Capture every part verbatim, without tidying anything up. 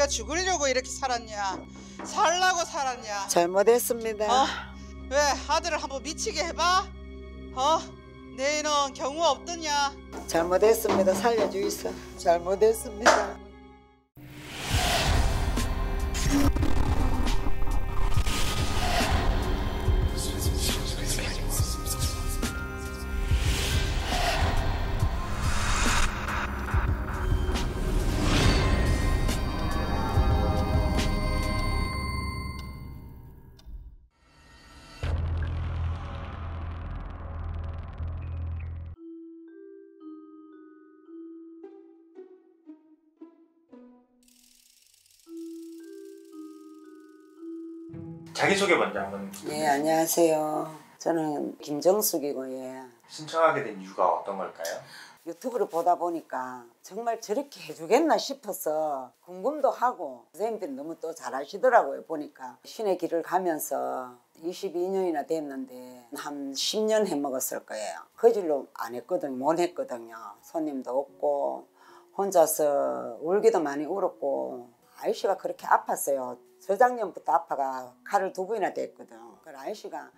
네가 죽으려고 이렇게 살았냐? 살라고 살았냐? 잘못했습니다. 어? 왜 아들을 한번 미치게 해봐? 어? 너희는 경우 없더냐? 잘못했습니다. 살려주이소. 잘못했습니다. 자기소개 먼저 한번. 네, 안녕하세요. 저는 김정숙이고, 예. 신청하게 된 이유가 어떤 걸까요? 유튜브를 보다 보니까 정말 저렇게 해주겠나 싶어서 궁금도 하고, 선생님들이 너무 또 잘하시더라고요. 보니까 신의 길을 가면서 이십이 년이나 됐는데 한 십 년 해먹었을 거예요. 그 질로 안 했거든요. 못 했거든요. 손님도 없고 혼자서 울기도 많이 울었고, 아이씨가 그렇게 아팠어요. 저작년부터 아파가 칼을 두 번이나 댔거든. 그 아이씨가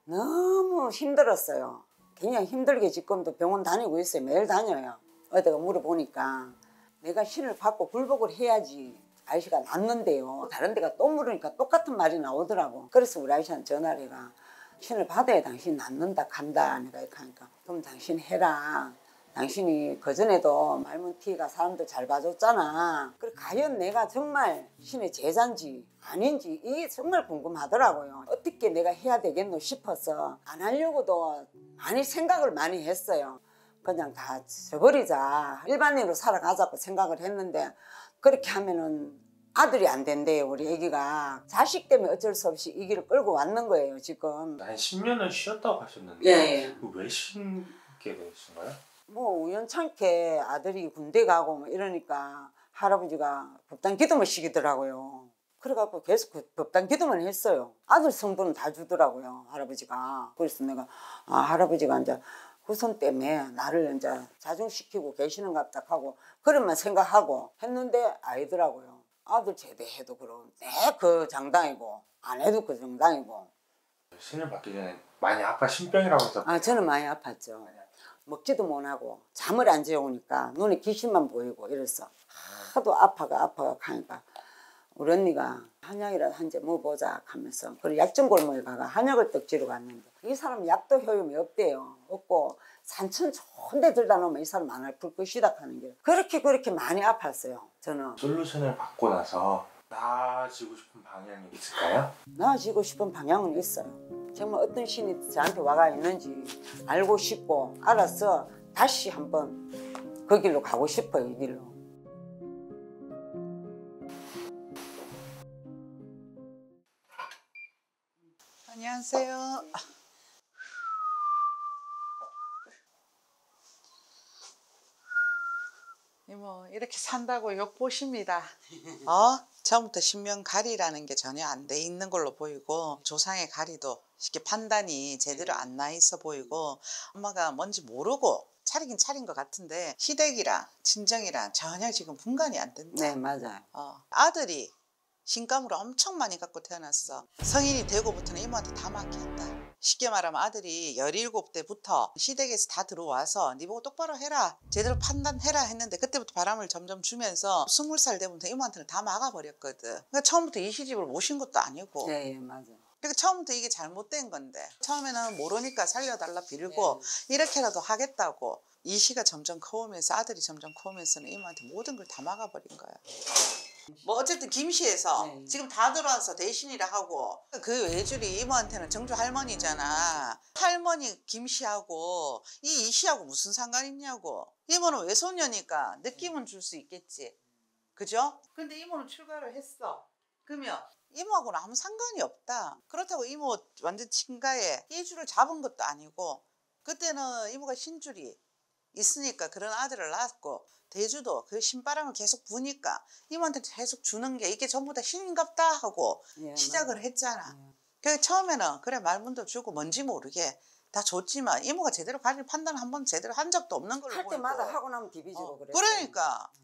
너무 힘들었어요. 굉장히 힘들게 지금도 병원 다니고 있어요. 매일 다녀요. 어디가 물어보니까 내가 신을 받고 굴복을 해야지 아이씨가 낫는데요. 다른 데가 또 물으니까 똑같은 말이 나오더라고. 그래서 우리 아이씨한테 전화를 해가 신을 받아야 당신 낫는다 간다. 내가 이렇게 하니까 그럼 당신 해라. 당신이 그전에도 말문티가 사람들 잘 봐줬잖아. 그래 과연 내가 정말 신의 제자인지 아닌지 이게 정말 궁금하더라고요. 어떻게 내가 해야 되겠노 싶어서 안 하려고도 많이 생각을 많이 했어요. 그냥 다 저버리자. 일반인으로 살아가자고 생각을 했는데 그렇게 하면은 아들이 안 된대요. 우리 애기가. 자식 때문에 어쩔 수 없이 이 길을 끌고 왔는 거예요 지금. 한 십 년을 쉬었다고 하셨는데 예. 왜 쉬게 되신 거예요? 뭐 우연찮게 아들이 군대 가고 뭐 이러니까 할아버지가 법당 기도만 시키더라고요. 그래갖고 계속 그 법당 기도만 했어요. 아들 성분은 다 주더라고요 할아버지가. 그래서 내가 아 할아버지가 이제 후손 때문에 나를 이제 자중시키고 계시는갑다 하고 그런만 생각하고 했는데 아니더라고요. 아들 제대해도 그럼 내 그 장당이고 안 해도 그 장당이고. 신을 받기 전에 많이 아파 신병이라고 해서. 아 저는 많이 아팠죠. 먹지도 못하고 잠을 안 재우니까 눈에 귀신만 보이고 이랬어. 하도 아파가 아파가 하니까 우리 언니가 한약이라도 한 제 먹어보자 하면서 그리고 약정골목에 가가 한약을 떡지러 갔는데 이 사람 약도 효용이 없대요. 없고 산천 좋은 데 들다 놓으면 이 사람 안 아플 것이다 하는 게 그렇게 그렇게 많이 아팠어요. 저는 솔루션을 받고 나서 나아지고 싶은 방향이 있을까요? 나아지고 싶은 방향은 있어요. 정말 어떤 신이 저한테 와가 있는지 알고 싶고 알아서 다시 한번 그 길로 가고 싶어요. 이 길로. 안녕하세요. 이모 이렇게 산다고 욕 보십니다. 어? 처음부터 신명가리라는 게 전혀 안 돼 있는 걸로 보이고 조상의 가리도 쉽게 판단이 제대로 안 나 있어 보이고 엄마가 뭔지 모르고 차리긴 차린 것 같은데 시댁이랑 친정이랑 전혀 지금 분간이 안 된다. 네 맞아요. 어. 아들이 신감으로 엄청 많이 갖고 태어났어. 성인이 되고부터는 이모한테 다 맡겼다. 쉽게 말하면 아들이 열일곱 대부터 시댁에서 다 들어와서 네 보고 똑바로 해라 제대로 판단해라 했는데 그때부터 바람을 점점 주면서 스물 살 되부터 이모한테는 다 막아버렸거든. 그러니까 처음부터 이 시집을 모신 것도 아니고. 네, 네 맞아요. 그러니까 처음부터 이게 잘못된 건데 처음에는 모르니까 살려달라 빌고 네. 이렇게라도 하겠다고 이 시가 점점 커오면서 아들이 점점 커오면서는 이모한테 모든 걸 다 막아버린 거야. 뭐 어쨌든 김씨에서 네. 지금 다 들어와서 대신이라 하고 그 외줄이 이모한테는 정조 할머니잖아. 할머니 김씨하고 이 이씨하고 무슨 상관 있냐고. 이모는 외손녀니까 느낌은 줄 수 있겠지. 그죠? 근데 이모는 출가를 했어. 그러면 이모하고는 아무 상관이 없다. 그렇다고 이모 완전 친가에 이주를 잡은 것도 아니고 그때는 이모가 신줄이 있으니까 그런 아들을 낳았고 대주도 그 신바람을 계속 부니까 이모한테 계속 주는 게 이게 전부 다 신인갑다 하고 예, 시작을 맞아. 했잖아. 예. 그래서 처음에는 그래 말문도 주고 뭔지 모르게 다 줬지만 이모가 제대로 가리를 판단 한 번 제대로 한 적도 없는 걸로 할 보이고. 때마다 하고 나면 디비지고 어, 그랬어요. 그러니까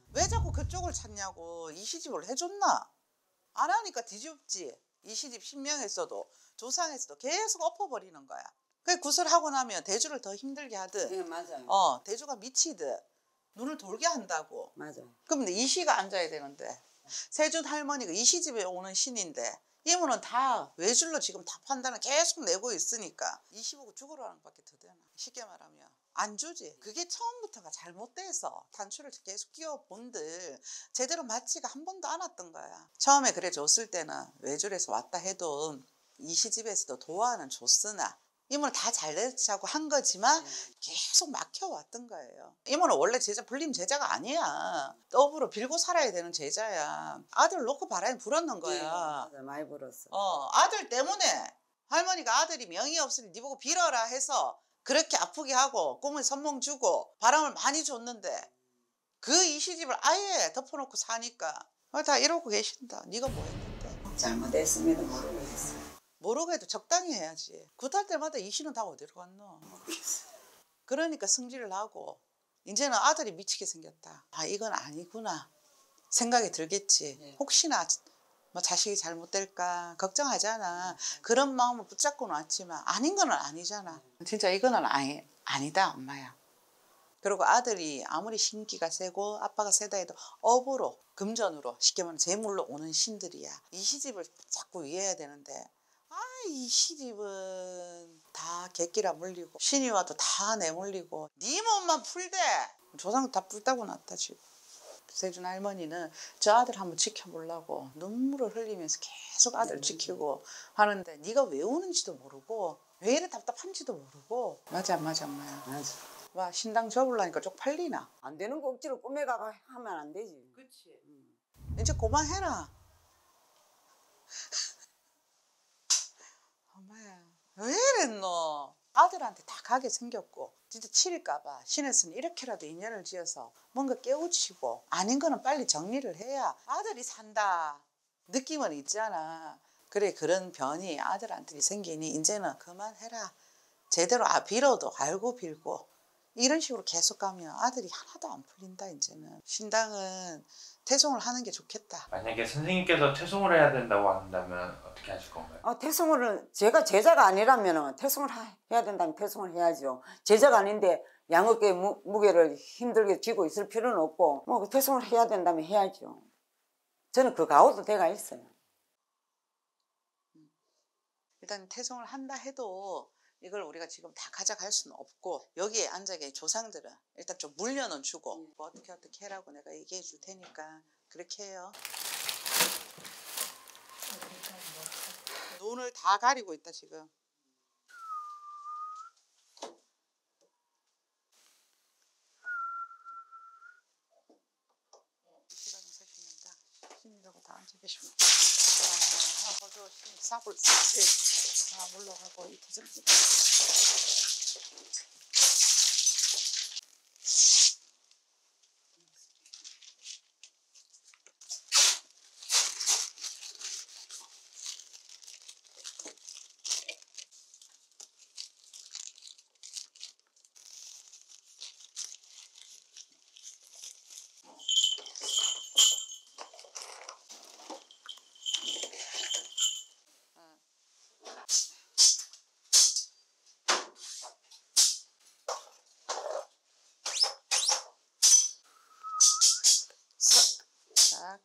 왜 자꾸 그쪽을 찾냐고. 이 시집을 해줬나? 안 하니까 뒤집지. 이 시집 신명에서도 조상에서도 계속 엎어버리는 거야. 그 구설하고 나면 대주를 더 힘들게 하듯 네, 맞아요. 어 대주가 미치듯 눈을 돌게 한다고. 맞아요. 그럼 이 시가 앉아야 되는데 세준 할머니가 이 시집에 오는 신인데 이모는 다 외줄로 지금 다 판단을 계속 내고 있으니까 이시 보고 죽으라는 것밖에 더 되나. 쉽게 말하면 안 주지. 그게 처음부터가 잘못돼서 단추를 계속 끼워본들 제대로 맞지가 한 번도 않았던 거야. 처음에 그래 줬을 때는 외줄에서 왔다 해도 이 시집에서도 도와는 줬으나 이모는 다 잘 되자고 한 거지만 계속 막혀왔던 거예요. 이모는 원래 제자 불림 제자가 아니야. 더불어 빌고 살아야 되는 제자야. 아들 놓고 바람이 불었는 거야. 네, 맞아, 많이 불었어. 어, 아들 때문에 할머니가 아들이 명이 없으니 네 보고 빌어라 해서 그렇게 아프게 하고 꿈을 선몽 주고 바람을 많이 줬는데 그 이 시집을 아예 덮어놓고 사니까 다 이러고 계신다. 네가 뭐 했는데. 잘못했음에도 모르겠어. 모르고 해도 적당히 해야지. 굿할 때마다 이 시는 다 어디로 갔노. 그러니까 승질을 하고 이제는 아들이 미치게 생겼다. 아 이건 아니구나 생각이 들겠지. 네. 혹시나 뭐 자식이 잘못될까 걱정하잖아. 그런 마음을 붙잡고 놨지만 아닌 건 아니잖아. 진짜 이거는 아니, 아니다 엄마야. 그리고 아들이 아무리 신기가 세고 아빠가 세다 해도 업으로 금전으로 쉽게 말하면 재물로 오는 신들이야. 이 시집을 자꾸 위해야 되는데 아 이 시집은 다 객기라 물리고 신이 와도 다 내몰리고 네 몸만 풀대. 조상 다 뿔따고 놨다 지금. 세준 할머니는 저 아들 한번 지켜보려고 눈물을 흘리면서 계속 아들 지키고 하는데 네가 왜 우는지도 모르고 왜 이래 답답한지도 모르고. 맞아 맞아 엄마야. 맞아. 와 신당 접으려니까 쪽팔리나. 안 되는 거 억지로 꼬매가 하면 안 되지. 그렇지. 음. 이제 그만해라. 엄마야 왜 이랬노. 아들한테 다 가게 생겼고 진짜 치릴까봐 신에서는 이렇게라도 인연을 지어서 뭔가 깨우치고 아닌 거는 빨리 정리를 해야 아들이 산다 느낌은 있잖아. 그래 그런 변이 아들한테 생기니 이제는 그만해라. 제대로 아 빌어도 알고 빌고 이런 식으로 계속 가면 아들이 하나도 안 풀린다. 이제는 신당은 태송을 하는 게 좋겠다. 만약에 선생님께서 퇴송을 해야 된다고 한다면 어떻게 하실 건가요? 아, 태송을 제가 제자가 아니라면 태송을 하- 해야 된다면 태송을 해야죠. 제자가 아닌데 양어깨 무, 무게를 힘들게 쥐고 있을 필요는 없고 뭐 태송을 해야 된다면 해야죠. 저는 그 가오도 돼가 있어요. 일단 태송을 한다 해도 이걸 우리가 지금 다 가져갈 수는 없고 여기에 앉아 계신 조상들은 일단 좀 물려는 주고 음. 뭐 어떻게 어떻게 해라고 내가 얘기해 줄 테니까 그렇게 해요. 눈을 다 가리고 있다 지금. 이 시간에 서시는다. 신이라고 다 앉아 계시고. 아, 저저 신 사불 싹지. 아 물러가고 이 태정. 자.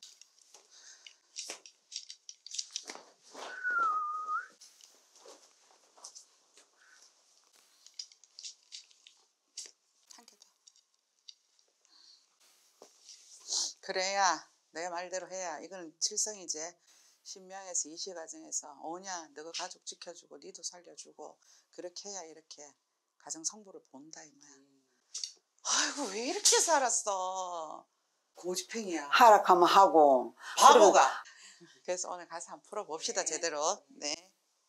한 개 더. 그래야 내 말대로 해야 이거는 칠성이제 신명에서 이시 과정에서 오냐 너가 가족 지켜주고 니도 살려주고 그렇게 해야 이렇게 가정 성부를 본다 이 말이야. 아이고 왜 이렇게 살았어. 고집행이야. 하락하면 하고 바보가. 그래서 오늘 가서 한번 풀어봅시다 제대로. 네.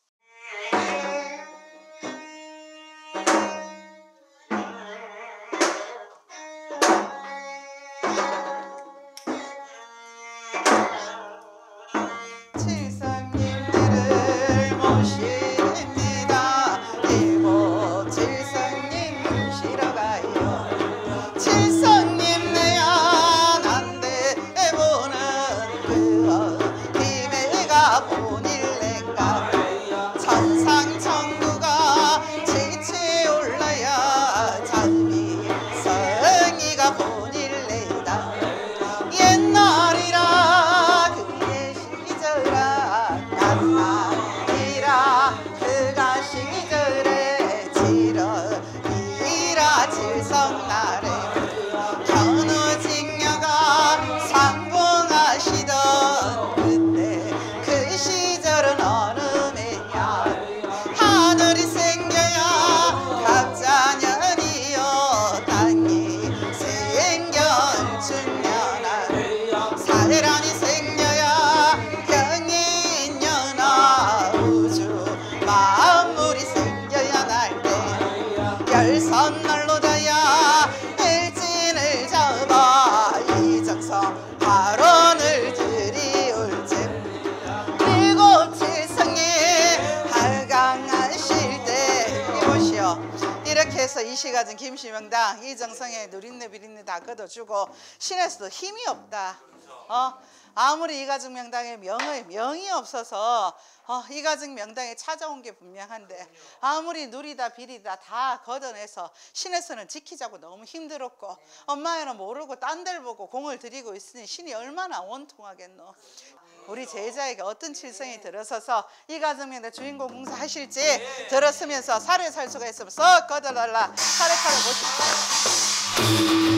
칠성님들을 모십니다. 이곳 칠성님 모시러 가요. 칠성님 내야 난 보시오. 이렇게 해서 이시가정 김씨명당 이정성에 누린내 비린내 다 걷어주고 신에서도 힘이 없다. 어? 아무리 이가정 명당에 명의, 명이 없어서 어, 이가정 명당에 찾아온 게 분명한데 아무리 누리다 비리다 다 걷어내서 신에서는 지키자고 너무 힘들었고 엄마애는 모르고 딴 데를 보고 공을 들이고 있으니 신이 얼마나 원통하겠노. 우리 제자에게 어떤 칠성이 들어서서 이가정 명당 주인공 공사하실지 들었으면서 살에 살 수가 있으면 썩 걷어달라. 살에 살을 보십시오.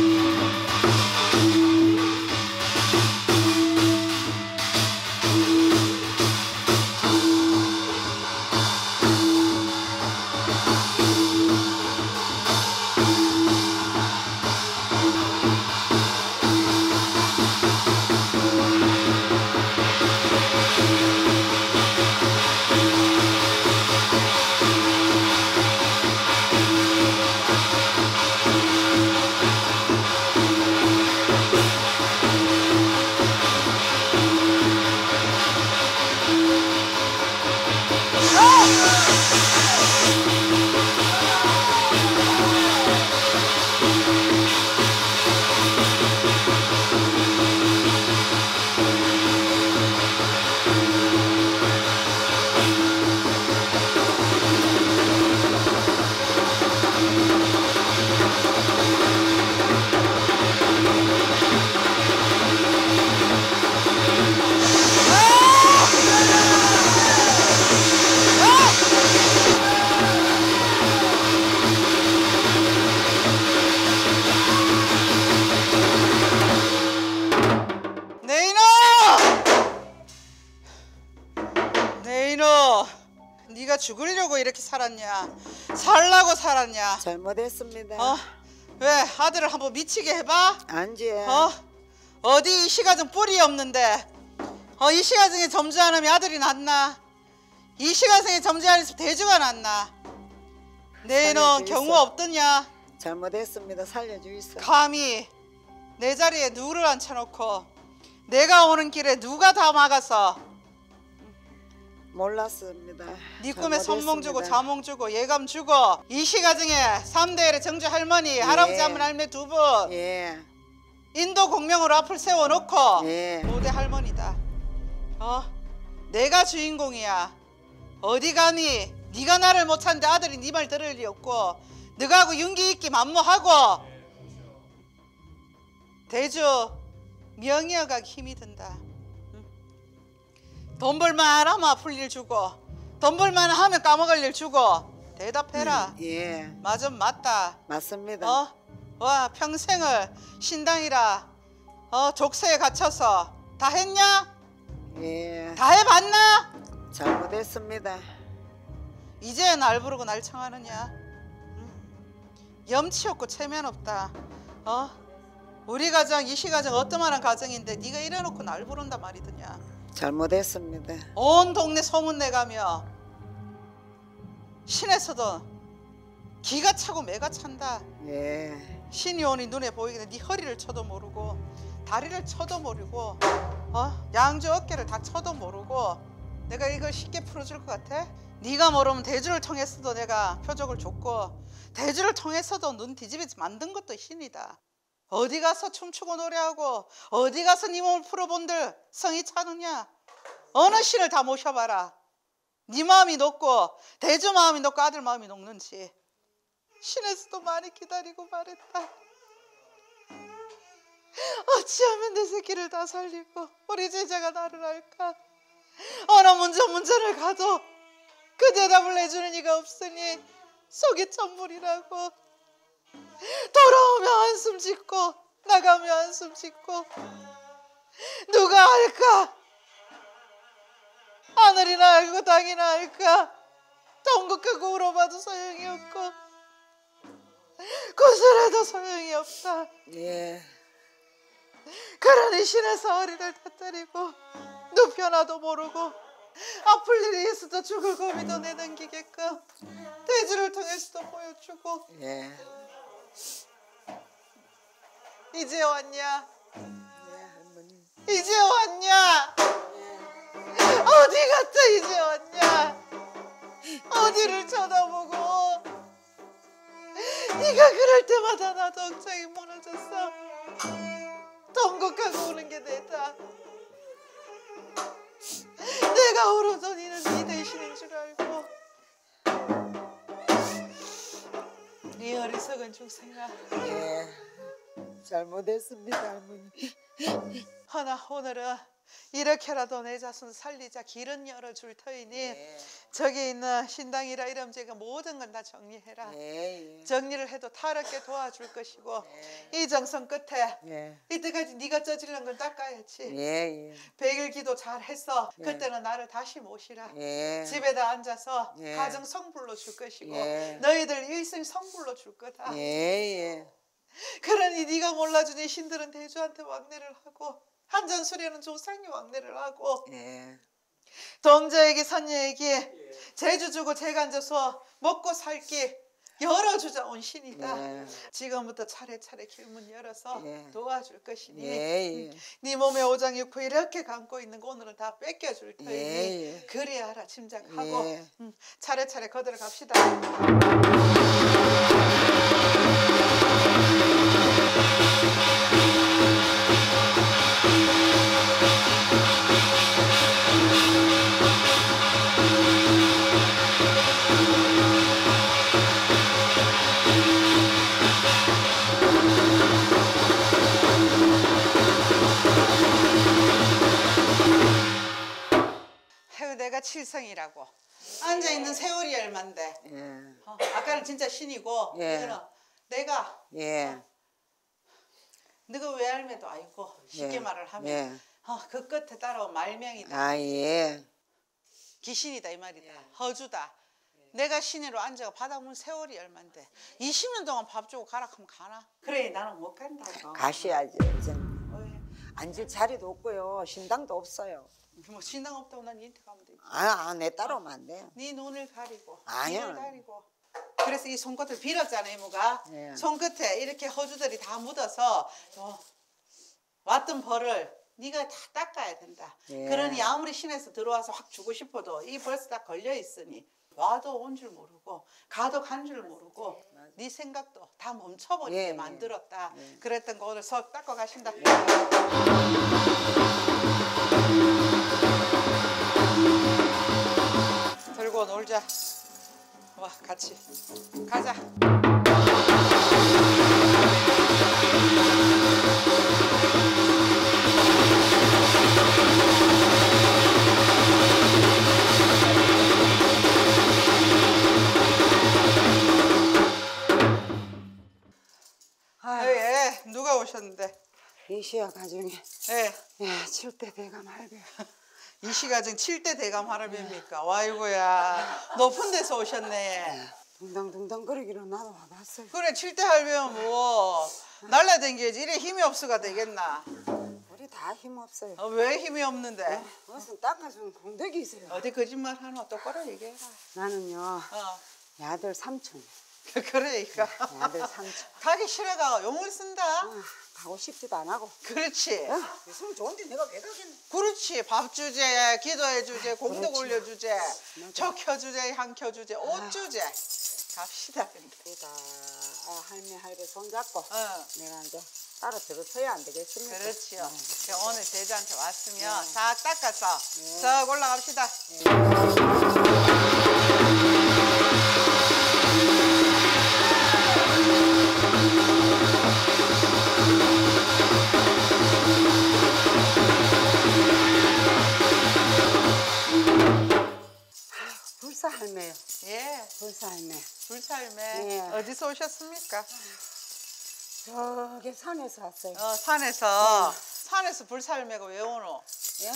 네가 죽으려고 이렇게 살았냐? 살라고 살았냐? 잘못했습니다. 어? 왜 아들을 한번 미치게 해봐? 안지. 어? 어디 이 시가정 뿔이 없는데 어, 이 시가정에 점주 안 하면 아들이 낳나? 이 시가정에 점주 안 했으면 대주가 낳나? 내는 경우 없더냐? 잘못했습니다. 살려주이소. 감히 내 자리에 누구를 앉혀놓고 내가 오는 길에 누가 다 막아서 몰랐습니다. 네 꿈에 선몽 주고 자몽 주고 예감 주고 이 시가정에 삼 대의 정주 할머니 예. 할아버지 한 분 할매 두 분 예. 인도 공명으로 앞을 세워놓고 예. 오 대 할머니다. 어? 내가 주인공이야. 어디 감히 네가 나를 못 찾는데 아들이 네 말 들을 리 없고 너가하고 윤기 있기 만무하고 대주 명의어가기 힘이 든다. 돈 벌만 하면 아플 일 주고 돈 벌만 하면 까먹을 일 주고 대답해라. 음, 예. 맞음 맞다. 맞습니다. 어? 와 평생을 신당이라 어 족쇄에 갇혀서 다 했냐? 예. 다 해봤나? 잘못했습니다. 이제 날 부르고 날 청하느냐? 응? 염치 없고 체면 없다. 어? 우리 가정 이시 가정 어떠만한 가정인데 네가 이래놓고 날 부른단 말이더냐? 잘못했습니다. 온 동네 소문내가며 신에서도 기가 차고 매가 찬다. 예. 신이 오니 눈에 보이게 네 허리를 쳐도 모르고 다리를 쳐도 모르고 어? 양주 어깨를 다 쳐도 모르고 내가 이걸 쉽게 풀어줄 것 같아? 네가 모르면 대주를 통해서도 내가 표적을 줬고 대주를 통해서도 눈 뒤집어지 만든 것도 신이다. 어디 가서 춤추고 노래하고 어디 가서 네 몸을 풀어본들 성이 차느냐? 어느 신을 다 모셔봐라. 네 마음이 높고 대주 마음이 높고 아들 마음이 녹는지 신에서도 많이 기다리고 말했다. 어찌하면 내 새끼를 다 살리고 우리 제자가 나를 알까? 어느 문전 문전을 가도 그 대답을 해주는 이가 없으니 속이 천불이라고. 돌아오면 한숨 짓고 나가면 한숨 짓고 누가 알까? 하늘이나 알고 땅이나 알까? 동극하고 울어봐도 소용이 없고 구슬해도 소용이 없다. 예. 그러니 신에서 허리를 다뜨리고 눕혀놔도 모르고 아플 일이 있어도 죽을 고비도 내넘기게끔 대주를 통해서도 보여주고 예. 이제 왔냐? 예, 할머니. 이제 왔냐? 어디 갔다 이제 왔냐? 어디를 쳐다보고 네가 그럴 때마다 나도 억장이 무너졌어. 통곡하고 오는 게 내다. 내가 울어도 니는 네 대신인 줄 알고. 이 어리석은 중생아. 예, 잘못했습니다, 할머니. 허나 오늘은 이렇게라도 내 자손 살리자 길은 열어줄 터이니 예. 저기 있는 신당이라 이름 제가 모든 건 다 정리해라. 예, 예. 정리를 해도 탈없게 도와줄 것이고 예. 이 정성 끝에 예. 이때까지 네가 저지른 건 닦아야지. 예, 예. 백일 기도 잘 했어. 예. 그때는 나를 다시 모시라. 예. 집에다 앉아서 예. 가정 성불로 줄 것이고 예. 너희들 일생 성불로 줄 거다. 예, 예. 그러니 네가 몰라주니 신들은 대주한테 왕래를 하고 한잔 술에는 조상이 왕래를 하고 예. 동자에게 선녀에게 제주 주고 제가 앉아서 먹고 살기 열어주자 온 신이다. 예. 지금부터 차례차례 길문 열어서 예. 도와줄 것이니 예, 예. 네 몸에 오장육부 이렇게 감고 있는 거 오늘은 다 뺏겨줄 터이니 예, 예. 그래야 알아 짐작하고 예. 음, 차례차례 거들어 갑시다. 해우 내가 칠성이라고 앉아있는 세월이 얼만데 예. 어, 아까는 진짜 신이고 예. 이거는 내가 예. 너가 외할매도 아니고 쉽게 예. 말을 하면 예. 어, 그 끝에 따라온 말명이다. 아, 예. 귀신이다 이 말이다. 허주다. 내가 신으로 앉아가 바닥문 세월이 얼만데 이십 년 동안 밥 주고 가라 하면 가나? 그래 나는 못 간다고. 가셔야죠, 이제. 왜? 앉을 자리도 없고요. 신당도 없어요. 뭐 신당 없다고 난 니한테 가면 되지. 아, 아, 내 따라오면 안 돼요. 네 눈을 가리고 아니요. 귀를 가리고 그래서 이 손끝을 빌었잖아 이모가. 예. 손끝에 이렇게 허주들이 다 묻어서 어, 왔던 벌을 네가 다 닦아야 된다. 예. 그러니 아무리 신에서 들어와서 확 주고 싶어도 이 벌써 다 걸려 있으니 와도 온 줄 모르고 가도 간 줄 모르고 네 생각도 다 멈춰버리게 예, 예. 만들었다. 예. 그랬던 거 오늘 석 닦아 가신다. 들고 놀자. 와 같이 가자. 예, 누가 오셨는데? 이시야 가정에 예, 예, 칠대 대감 할배. 이 시가정 칠 대 대감 할아버지입니까? 와이고야, 높은 데서 오셨네. 둥당둥당 거리기로 나도 와봤어요. 그래, 칠 대 할배면 뭐 날라댕겨야지. 이래 힘이 없어가 되겠나? 우리 다 힘 없어요. 어, 왜 힘이 없는데? 무슨 닦아주는 공덕이 있어요. 어디 거짓말 하노? 똑바로 얘기해라. 나는요, 어, 야들 삼촌. 그러니까. 야들 삼촌. 가기 싫어가 용을 쓴다. 아, 가고 싶지도 안 하고. 그렇지. 있으면 좋은데 내가 왜 가겠네. 그렇지. 밥 주제, 기도해 주제, 공덕 그렇지. 올려 주제, 저 켜주제, 향 켜주제, 옷 주제. 갑시다. 근데. 우리 다 아, 할매 할배 손잡고 어. 내가 이제 따라 들어서야 안 되겠습니까? 그렇지요. 네. 그럼 오늘 제주한테 왔으면 네. 싹 닦아서 네. 싹 올라갑시다. 불사 할매요. 예, 불사 할매. 불살매. 네. 어디서 오셨습니까? 저기 산에서 왔어요. 어, 산에서. 산에서 불살매가 왜 오노? 예?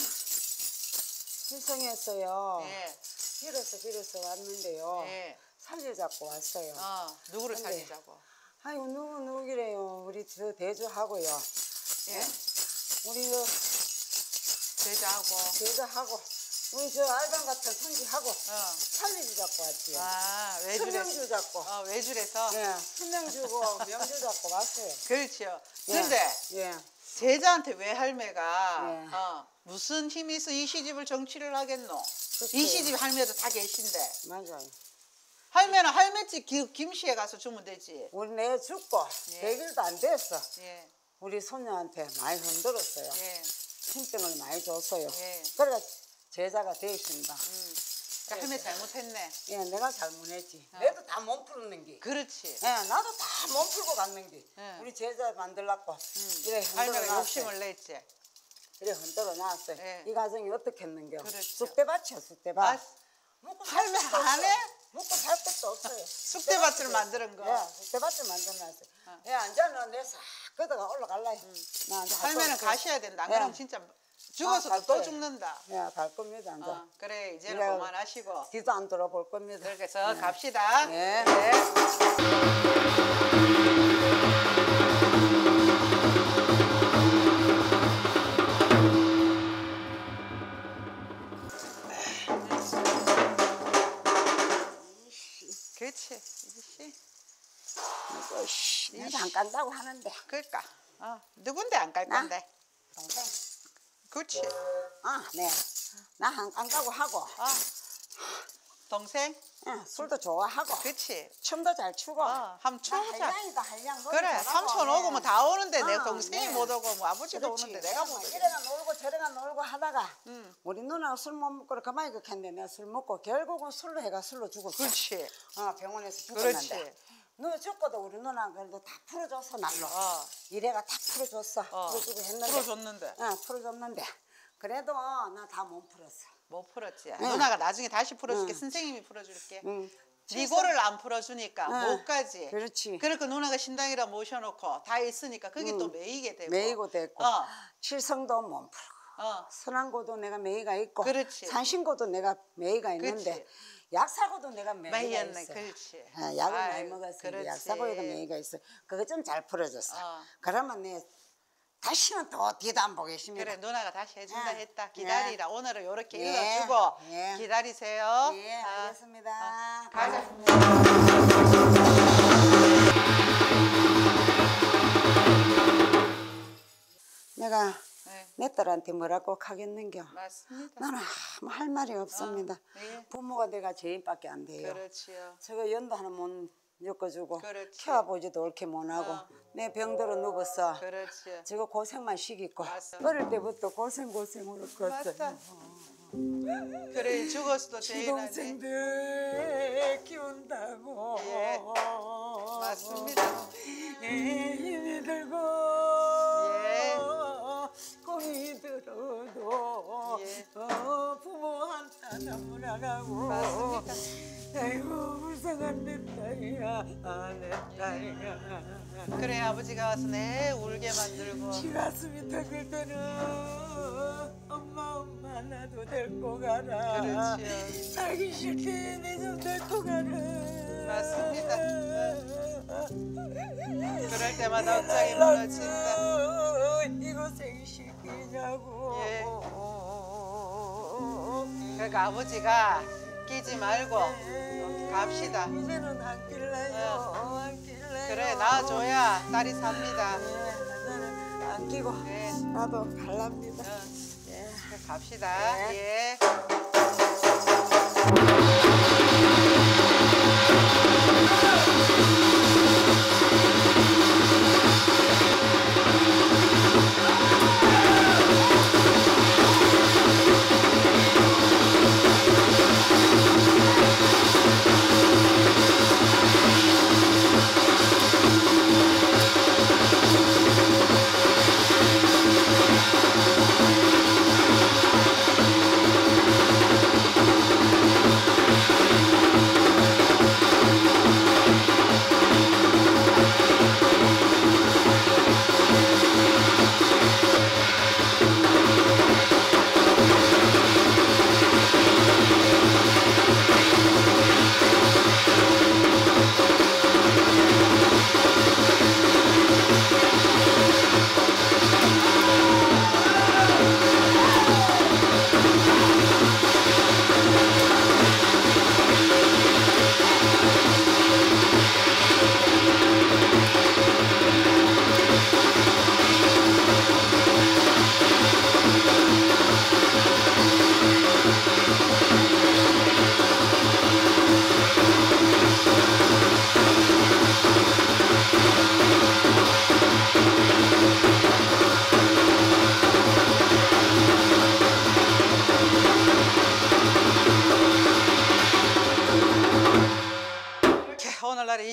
실성했어요. 예, 빌어서 빌어서 왔는데요. 예. 살려잡고 왔어요. 어, 누구를 근데- 살리자고? 아이고 누구 누구기래요. 우리 저 대주하고요. 예, 우리 저 제자하고. 대주하고 우리 저 알방 같은 손지하고 어. 살리지 잡고 왔지요. 아, 천명주 외줄에서. 잡고. 어, 외줄에서. 예, 천명 주고 명주 잡고 왔어요. 그렇지요. 예. 근데 예. 제자한테 외할매가 예. 어, 무슨 힘이 있어 이 시집을 정치를 하겠노? 그렇죠. 이 시집 할매도 다 계신데. 맞아요. 할매는 할매집 기- 김씨에 가서 주면 되지. 우리 내 죽고 예. 백 일도 안 됐어. 예, 우리 손녀한테 많이 흔들었어요. 예. 힘병을 많이 줬어요. 예. 그래가 제자가 되신다. 음. 그러니까 할매 잘못했네. 예, 내가 잘못했지. 어. 내도 다 몸 푸는 게. 그렇지. 예, 나도 다 몸 풀고 갔는 게. 예. 우리 제자 만들라고. 음. 이래 흔들어 할매가 놨어요. 욕심을 냈지. 이래 흔들어 놨어요. 예. 이 가정이 어떻게 했는겨? 그렇죠. 쑥대밭이야, 쑥대밭. 아, 먹고 할매 살 것도 안 없어. 해? 먹고 살 것도 없어요. 쑥대밭을 만드는 거. 예, 쑥대밭을 만들어놨어요. 어. 예, 앉아는 내싹 걷어가 올라갈라요. 나 이제 할 할매는 거 없어요. 가셔야 된다. 안 예. 그러면 진짜 죽어서도 갈 또 거예요. 죽는다. 예, 갈 겁니다. 이제. 어, 그래 이제는 그래. 그만하시고. 뒤도 안 돌아볼 겁니다. 그렇게 해서 갑시다. 예. 네. 그렇지. 이씨. 이거 씨, 내가 안 간다고 하는데. 그러니까. 어, 누군데 안 갈 나? 건데. 동생. 그렇지. 아, 네. 나 안 간다고 하고. 어. 동생. 예, 술도 좋아하고. 그렇지. 춤도 잘 추고. 어, 한번 춰보자. 한량이다, 한량. 그래. 삼촌 오고 뭐 다 오는데 내 아, 동생이 네. 못 오고 뭐 아버지도 오는데 내가 못 오고. 이래가 놀고 저래가 놀고 하다가 응. 우리 누나가 술 못 먹고 가만히 그랬는데 내가 술 먹고 결국은 술로 해가 술로 죽었어. 그렇지. 어, 병원에서 그렇지. 죽었는데. 너 죽고도 우리 누나가 그래도 다 풀어줬어 날로. 어. 이래가 다 풀어줬어. 어. 풀어주고 했는데. 풀어줬는데. 어, 풀어줬는데. 그래도 나 다 못 풀었어. 못 풀었지. 누나가 나중에 다시 풀어줄게. 선생님이 풀어줄게. 응. 니고를 안 풀어주니까 응. 못 가지. 그렇지. 그러니까 누나가 신당이라 모셔놓고 다 있으니까 그게 또 매이게 되고. 매이고 됐고. 어. 칠성도 못 풀고. 어. 선안고도 내가 매이가 있고. 그렇지. 산신고도 내가 매이가 있는데. 그렇지. 약사고도 내가 매이가 매이었네. 있어. 그렇지. 아, 약을 많이 아이고, 먹었으니까 그렇지. 약사고에가 매이가 있어. 그거 좀 잘 풀어줬어. 어. 그러면 내 다시는 또 뒤도 안 보겠습니다. 그래 누나가 다시 해준다 예. 했다. 기다리라. 오늘은 이렇게 예. 일러주고 예. 기다리세요. 예, 아, 알겠습니다. 가자. 내가 네. 내 딸한테 뭐라고 하겠는겨. 맞습니다. 나는 아무 할 말이 없습니다. 예. 부모가 내가 제인밖에 안 돼요. 그렇지요. 저거 연도 하나 못 엮어주고 그렇지. 키워보지도 옳게 못하고 어. 내 병들어 누웠어. 그렇지요. 저거 고생만 시키고 맞아. 어릴 때부터 고생 고생으로 컸어. 맞다. 그래 죽었어도 제인하지. 동생들 키운다고 예. 맞습니다. 예, 힘이 들고 예. 공이 들어도 예. 어, 부모한테 눈물 안 하고 맞습니다. 아이고 불쌍한 내 딸이야 아, 내 딸이야 그래 아버지가 와서 내 울게 만들고. 지 가슴이 터질 때는 엄마 엄마 나도 데리고 가라 그렇지요. 살기 싫대 내 좀 데리고 가라 맞습니다. 그럴 때마다 억장이 무너진다. 이 고생 시키냐고 예. 그러니까 아버지가 끼지 말고 갑시다. 이제는 안 길래요 안 길래요 그래 낳아줘야 딸이 삽니다. 나는 안 끼고 네. 나도 갈랍니다 어, 예. 갑시다. 예.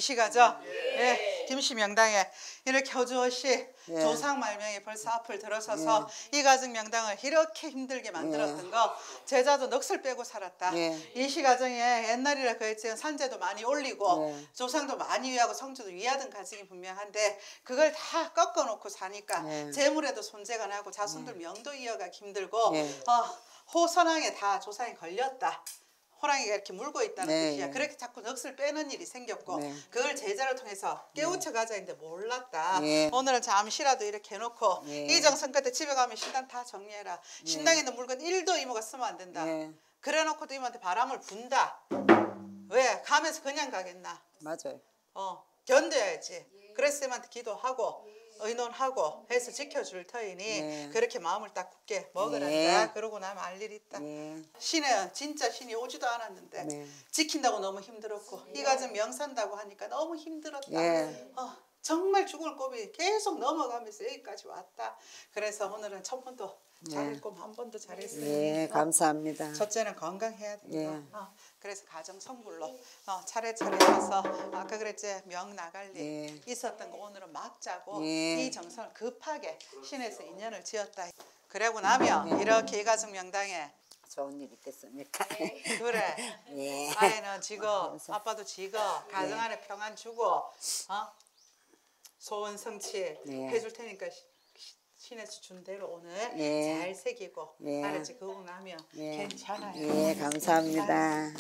시가죠? 예. 김씨 명당에 이렇게 호주호씨 예. 조상 말명이 벌써 앞을 들어서서 이 가정 명당을 이렇게 힘들게 만들었던 거 제자도 넋을 빼고 살았다. 예. 이 시 가정에 옛날이라 그랬지 산재도 많이 올리고 예. 조상도 많이 위하고 성주도 위하던 가정이 분명한데 그걸 다 꺾어놓고 사니까 예. 재물에도 손재가 나고 자손들 명도 이어가기 힘들고 예. 어, 호선왕에 다 조상이 걸렸다. 호랑이가 이렇게 물고 있다는 네, 뜻이야. 네. 그렇게 자꾸 넋을 빼는 일이 생겼고 네. 그걸 제자를 통해서 깨우쳐 가자 했는데 몰랐다. 네. 오늘은 잠시라도 이렇게 해놓고 네. 이 정성 끝에 집에 가면 신당 다 정리해라. 신당에 있는 물건 일도 이모가 쓰면 안 된다. 네. 그래놓고도 이모한테 바람을 분다. 왜? 가면서 그냥 가겠나. 맞아요. 어, 견뎌야지. 그래서 쌤한테 기도하고 의논하고 해서 지켜줄 터이니 네. 그렇게 마음을 딱 굳게 먹으란다. 네. 그러고 나면 알 일이 있다. 네. 신은 진짜 신이 오지도 않았는데 네. 지킨다고 너무 힘들었고 이 가정 명산다고 하니까 너무 힘들었다. 네. 어, 정말 죽을 고비 계속 넘어가면서 여기까지 왔다. 그래서 오늘은 첫 번도 잘했고 한 번도 잘했어요. 네, 감사합니다. 첫째는 건강해야 돼요. 예. 어, 그래서 가정 성불로 어, 차례차례 가서 아까 그랬지 명 나갈 일 예. 있었던 거 오늘은 막 짜고 예. 이 정성을 급하게 신에서 인연을 지었다. 그러고 나면 이렇게 이 가정 명당에 좋은 일 있겠습니까? 그래 예. 아이는 지거 아빠도 지거 가정 안에 평안 주고 어? 소원 성취 네. 해줄 테니까 시- 신에서 준 대로 오늘 네. 잘 새기고 네. 알았지? 그거 나면 네. 괜찮아요. 예, 감사합니다.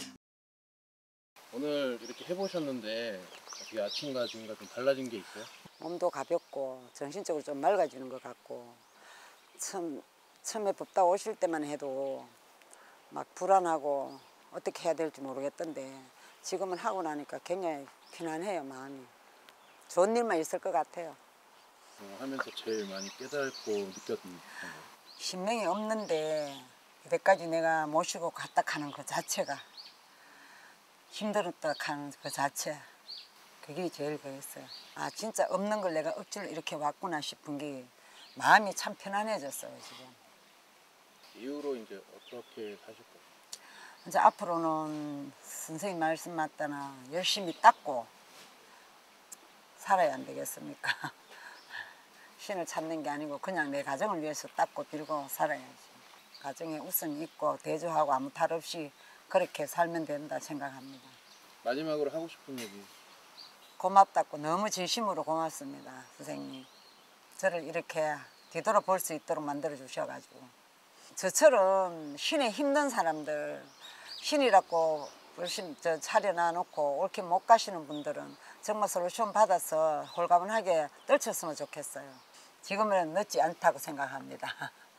오늘 이렇게 해보셨는데 어떻게 아침과 지금과 좀 달라진 게 있어요? 몸도 가볍고 정신적으로 좀 맑아지는 것 같고 처음, 처음에 법다 오실 때만 해도 막 불안하고 어떻게 해야 될지 모르겠던데 지금은 하고 나니까 굉장히 편안해요, 마음이. 좋은 일만 있을 것 같아요. 어, 하면서 제일 많이 깨닫고 느꼈던 거. 신명이 없는데 이때까지 내가 모시고 갔다 가는 그 자체가 힘들었다 하는 그 자체 그게 제일 그랬어요. 아 진짜 없는 걸 내가 억지로 이렇게 왔구나 싶은 게 마음이 참 편안해졌어요 지금. 이후로 이제 어떻게 사실 거예요? 이제 앞으로는 선생님 말씀 맞다나 열심히 닦고 살아야 안 되겠습니까? 신을 찾는 게 아니고 그냥 내 가정을 위해서 닦고 빌고 살아야지. 가정에 웃음이 있고 대조하고 아무 탈 없이 그렇게 살면 된다 생각합니다. 마지막으로 하고 싶은 얘기. 고맙다고 너무 진심으로 고맙습니다. 선생님. 저를 이렇게 뒤돌아볼 수 있도록 만들어 주셔가지고 저처럼 신에 힘든 사람들 신이라고 열심히 저 차려놔 놓고 옳게 못 가시는 분들은 정말 솔루션 받아서 홀가분하게 떨쳤으면 좋겠어요. 지금은 늦지 않다고 생각합니다.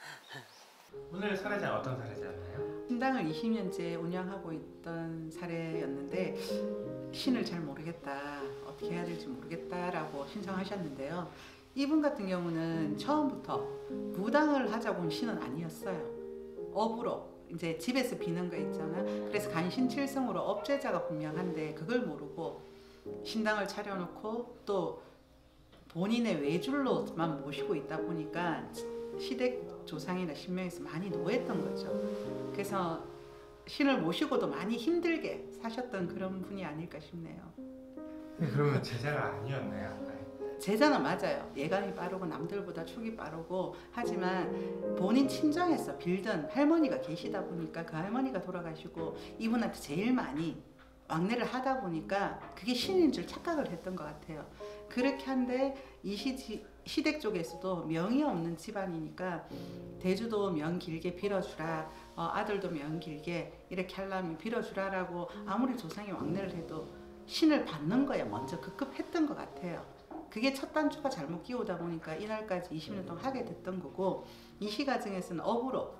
오늘 사례자는 어떤 사례자였나요? 신당을 이십 년째 운영하고 있던 사례였는데 신을 잘 모르겠다, 어떻게 해야 될지 모르겠다라고 신청하셨는데요. 이분 같은 경우는 처음부터 무당을 하자고 온 신은 아니었어요. 업으로 이제 집에서 비는 거 있잖아. 그래서 간신칠성으로 업제자가 분명한데 그걸 모르고 신당을 차려놓고 또 본인의 외줄로만 모시고 있다 보니까 시댁 조상이나 신명에서 많이 노했던 거죠. 그래서 신을 모시고도 많이 힘들게 사셨던 그런 분이 아닐까 싶네요. 그러면 제자가 아니었나요? 제자는 맞아요. 예감이 빠르고 남들보다 촉이 빠르고 하지만 본인 친정에서 빌던 할머니가 계시다 보니까 그 할머니가 돌아가시고 이분한테 제일 많이 왕래를 하다 보니까 그게 신인 줄 착각을 했던 것 같아요. 그렇게 한데 이 시, 시댁 쪽에서도 명이 없는 집안이니까 대주도 명 길게 빌어주라, 어, 아들도 명 길게 이렇게 하려면 빌어주라라고 아무리 조상이 왕래를 해도 신을 받는 거에 먼저 급급했던 것 같아요. 그게 첫 단추가 잘못 끼우다 보니까 이날까지 이십 년 동안 하게 됐던 거고 이 시가정에서는 업으로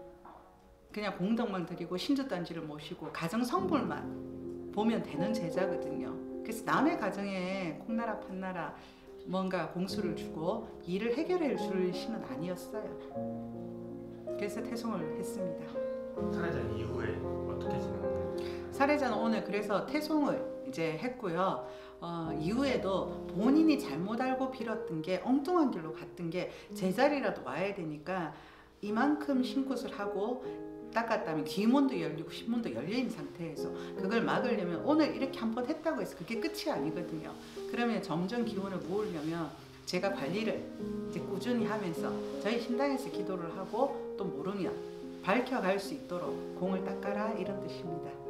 그냥 공덕만 드리고 신주단지를 모시고 가정 성불만 보면 되는 제자거든요. 그래서 남의 가정에 콩나라 판나라 뭔가 공수를 주고 일을 해결해 줄 신은 아니었어요. 그래서 태송을 했습니다. 사례자 이후에 어떻게 지냈나요? 사례자는 오늘 그래서 태송을 이제 했고요. 어, 이후에도 본인이 잘못 알고 빌었던 게 엉뚱한 길로 갔던 게 제자리라도 와야 되니까 이만큼 신굿을 하고 닦았다면 귀문도 열리고 신문도 열려있는 상태에서 그걸 막으려면 오늘 이렇게 한 번 했다고 해서 그게 끝이 아니거든요. 그러면 점점 기운을 모으려면 제가 관리를 이제 꾸준히 하면서 저희 신당에서 기도를 하고 또 모르면 밝혀갈 수 있도록 공을 닦아라 이런 뜻입니다.